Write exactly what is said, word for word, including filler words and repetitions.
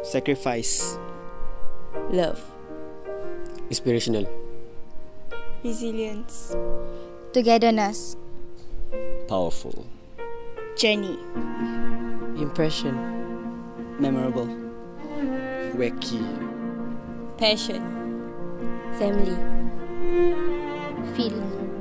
Sacrifice. Love. Inspirational. Resilience. Togetherness. Powerful. Journey. Impression. Memorable. Wacky. Passion. Family. Feel.